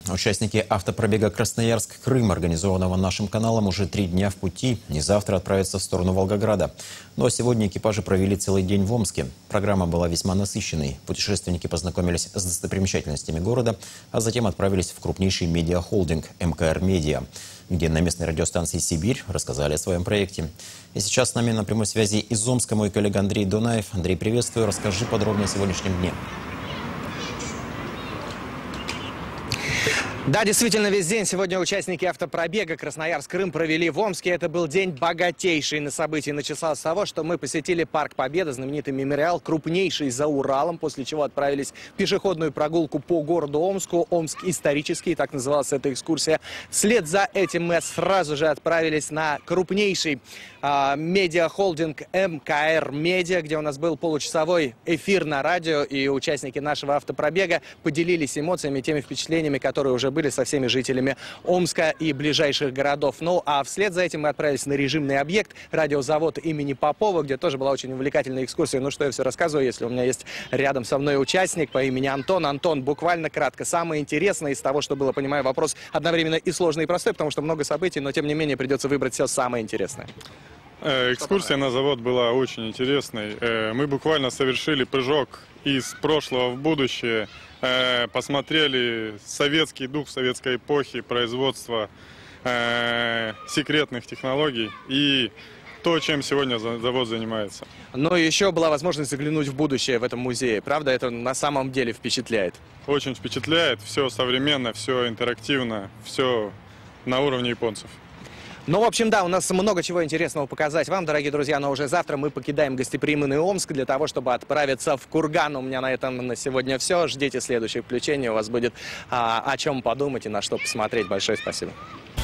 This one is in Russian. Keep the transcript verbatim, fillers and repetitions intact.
Участники автопробега Красноярск-Крым, организованного нашим каналом, уже три дня в пути и завтра отправятся в сторону Волгограда. Ну а сегодня экипажи провели целый день в Омске. Программа была весьма насыщенной. Путешественники познакомились с достопримечательностями города, а затем отправились в крупнейший медиахолдинг эм ка эр Медиа, где на местной радиостанции «Сибирь» рассказали о своем проекте. И сейчас с нами на прямой связи из Омска мой коллега Андрей Дунаев. Андрей, приветствую. Расскажи подробнее о сегодняшнем дне. Да, действительно, весь день сегодня участники автопробега Красноярск-Крым провели в Омске. Это был день богатейший на события. Начался с того, что мы посетили Парк Победы, знаменитый мемориал, крупнейший за Уралом, после чего отправились в пешеходную прогулку по городу Омску. Омск исторический, так называлась эта экскурсия. Вслед за этим мы сразу же отправились на крупнейший а, медиахолдинг эм ка эр Медиа, где у нас был получасовой эфир на радио, и участники нашего автопробега поделились эмоциями, теми впечатлениями, которые уже были со всеми жителями Омска и ближайших городов. Ну а вслед за этим мы отправились на режимный объект, радиозавод имени Попова, где тоже была очень увлекательная экскурсия. Ну что я все рассказываю, если у меня есть рядом со мной участник по имени Антон. Антон, буквально кратко, самое интересное из того, что было, понимаю, вопрос одновременно и сложный, и простой, потому что много событий, но тем не менее придется выбрать все самое интересное. Экскурсия на завод была очень интересной. Мы буквально совершили прыжок из прошлого в будущее, посмотрели советский дух советской эпохи, производства секретных технологий и то, чем сегодня завод занимается. Но еще была возможность заглянуть в будущее в этом музее. Правда, это на самом деле впечатляет? Очень впечатляет. Все современно, все интерактивно, все на уровне японцев. Ну, в общем, да, у нас много чего интересного показать вам, дорогие друзья, но уже завтра мы покидаем гостеприимный Омск для того, чтобы отправиться в Курган. У меня на этом на сегодня все. Ждите следующих включений, у вас будет а, о чем подумать и на что посмотреть. Большое спасибо.